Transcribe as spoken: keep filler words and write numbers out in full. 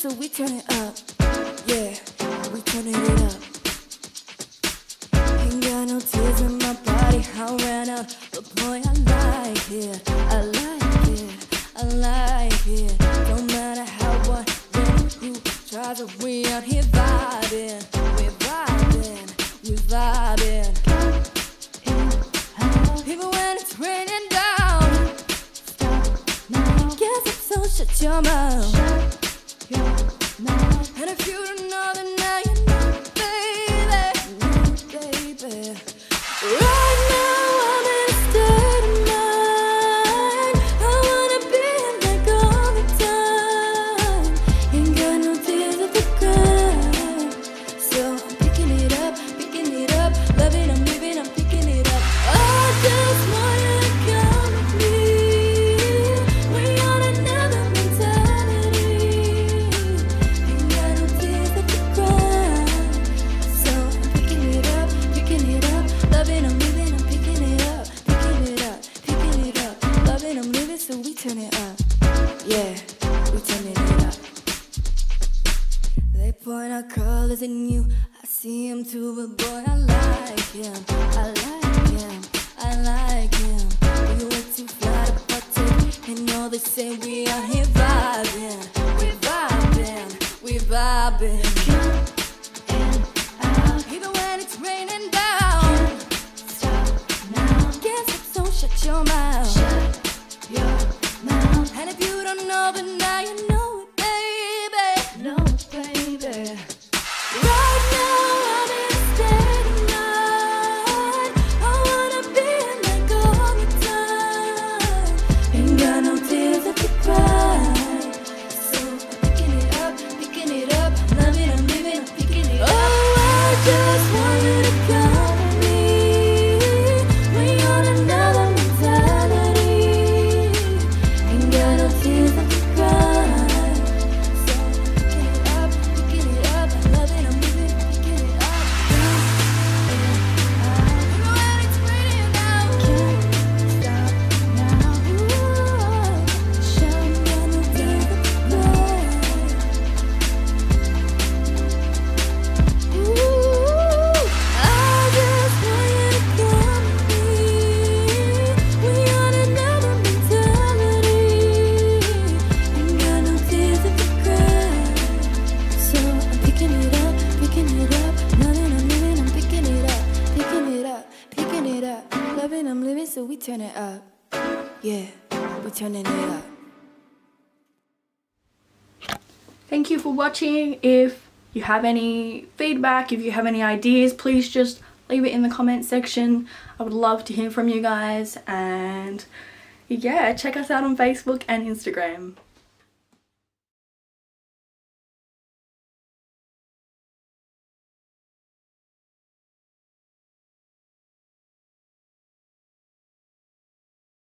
so we turn it up. Yeah, we turning it up. Ain't got no tears in my body, I ran out, but boy, I like it, I like it, I like it. No matter how, what, when, who tries it, we out here vibing, we vibing, we vibing. Even when it's raining down, stop now. Guess I'm so shut your mouth. Shut your mouth. And if you don't know, then now you know, baby, baby. Right now I'm in a state of mind. I wanna be like all the time. Ain't got no tears at the cry. So I'm picking it up, picking it up, loving, I'm living, I'm picking it up. I just want you to come with me. We on another mentality. Ain't got no tears at the cry. So I'm picking it up, picking it up, loving, I'm living, I'm picking it up, picking it up, picking it up, loving, I'm living, so we turn it up. Yeah, we turning it up. They point out colors in you, I see him too, but boy, I like him, I like him, I like him. You were too fly to partake, and all they say we out here vibing, we vibing, we vibing. In, out, even when it's raining down, stop now. Guess it's so shut your mouth, shut your mouth. And if you don't know, then now you know it, baby, no, baby. Right now I'm in a state of mind. I wanna be like all the time. Ain't got no tears at the cry. So I'm picking it up, picking it up, loving, I'm living, I'm picking it up. Oh, I just want you to come with me. We on another mentality. Ain't got no tears at the cry. So I'm picking it up, picking it up, loving, I'm living, I'm picking it up. Even when it's raining down, can't stop now. Ooh, shine down the tears at the cry. Ooh, I just want you to come with me. We on another mentality. Ain't got no tears at the cry. So I'm picking it up, picking it up, loving, I'm living, I'm picking it up, picking it up, picking it up, loving, I'm living, so we turn it up. Yeah, we turning it up. Thank you for watching. If you have any feedback, if you have any ideas, please just leave it in the comment section. I would love to hear from you guys, and yeah, check us out on Facebook and Instagram.